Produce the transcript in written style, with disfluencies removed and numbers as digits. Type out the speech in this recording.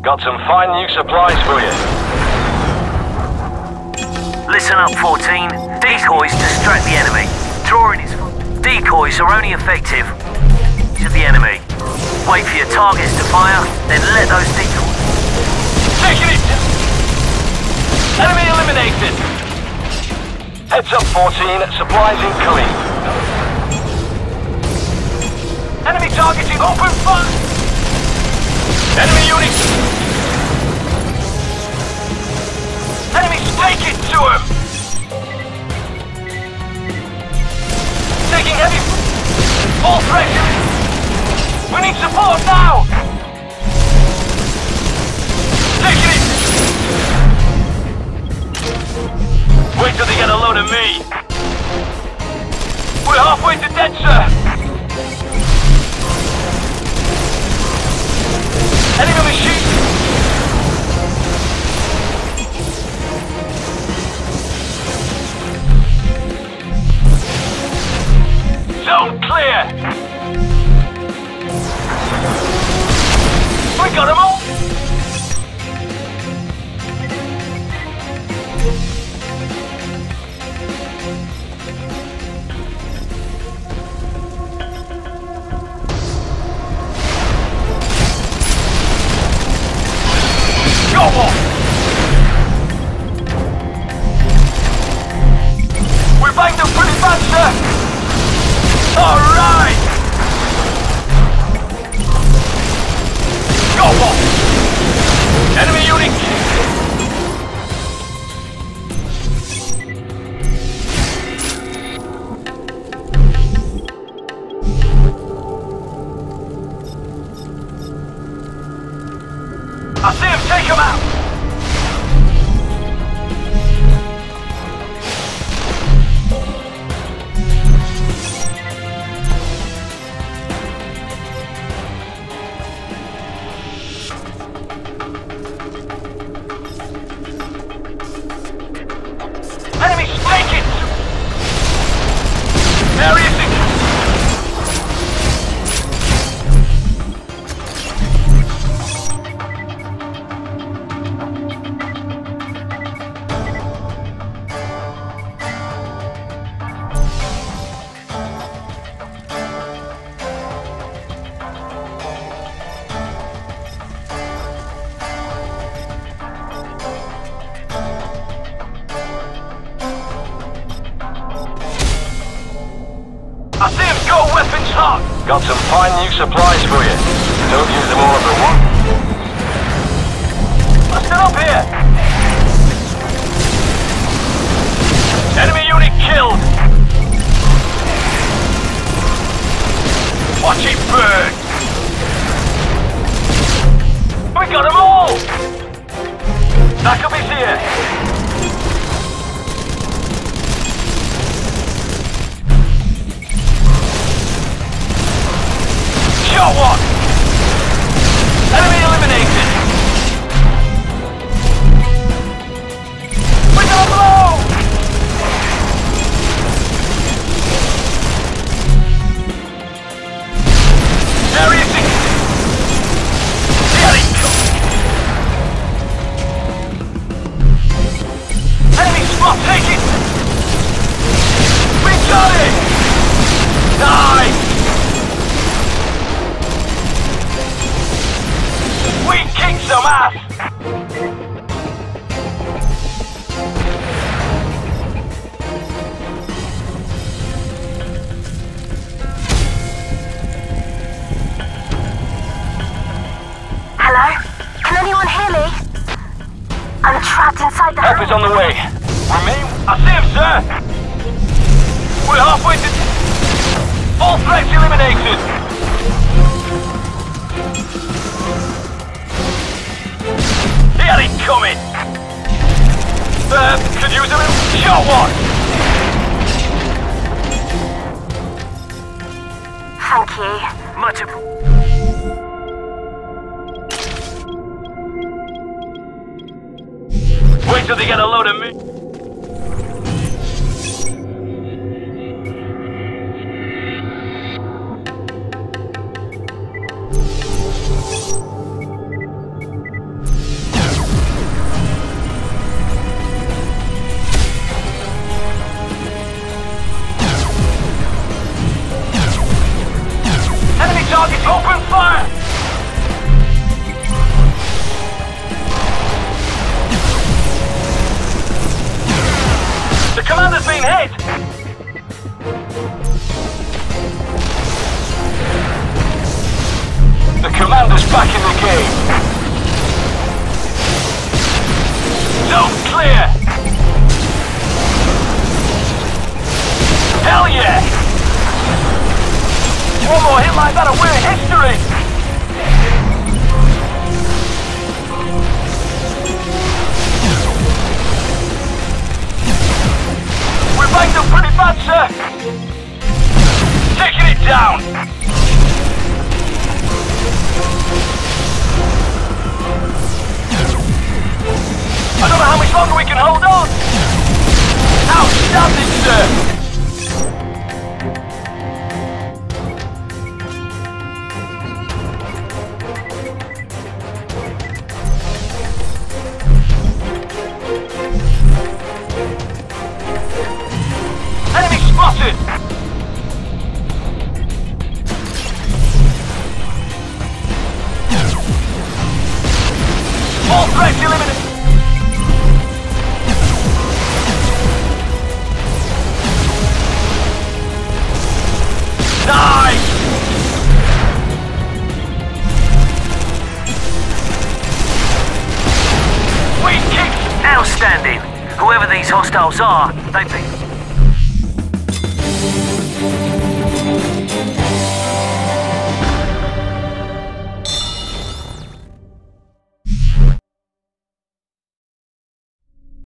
Got some fine new supplies for you. Listen up, 14. Decoys distract the enemy. Drawing his... Decoys are only effective to the enemy. Wait for your targets to fire, then let those decoys... Taking it! Enemy eliminated! Heads up, 14. Supplies incoming. Enemy targeting open fire! Enemy units! Enemy take it to him! Taking heavy... All pressure! We need support now! Taking it! Wait till they get a load of me! We're halfway to dead, sir! Enemy machine! Zone clear! We got them all! Go on! We banged them pretty bad, sir! All right! Go on! Enemy unit! I see him, take him out! Enemies, take it! Area secure! I see him go, weapons hot! Got some fine new supplies for you. Don't use them all at once. Let's get up here! Enemy unit killed! Watch it burn! We got them all! Backup is here! Shot one! Enemy eliminated! We got low! Area 6! There it goes! Enemy spot, take it! We got it! Nice! We kicked some ass! Hello? Can anyone hear me? I'm trapped inside the Help is on the way. Remain... I see him, sir! We're halfway to... All threats eliminated! Here he coming! Could use a little shot one! Thank you. Much Wait till they get a load of me. target, open fire! The commander's been hit! The commander's back in the game. Zone clear! Hell yeah! One more hit like that and we're history! We're banged up pretty bad, sir! Taking it down! I don't know how much longer we can hold on! Outstanding, sir! Enemy spotted! All threats eliminated! Nice! Sweet kicks! Outstanding. Whoever these hostiles are, they've been